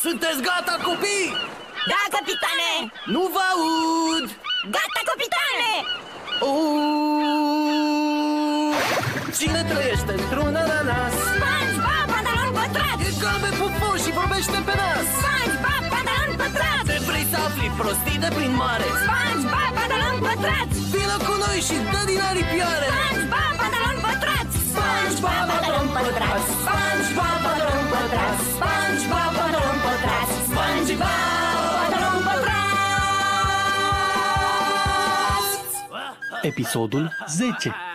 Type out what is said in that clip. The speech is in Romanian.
Sunteți gata, copii? Da, capitane! Nu vă aud! Gata, capitane! Cine trăiește într-un ananas? SpongeBob, pantalon pătrat! E galben pufos și vorbește pe nas! SpongeBob, pantalon pătrat! Te vrei să afli prostii de prin mare? SpongeBob, pantalon pătrat! Vină cu noi și dă din aripioare! SpongeBob, pantalon pătrat! SpongeBob, pantalon pătrat! SpongeBob, pantalon pătrat! SpongeBob, pantalon pătrat! SpongeBob, pantalon pătrat! Episodul 10.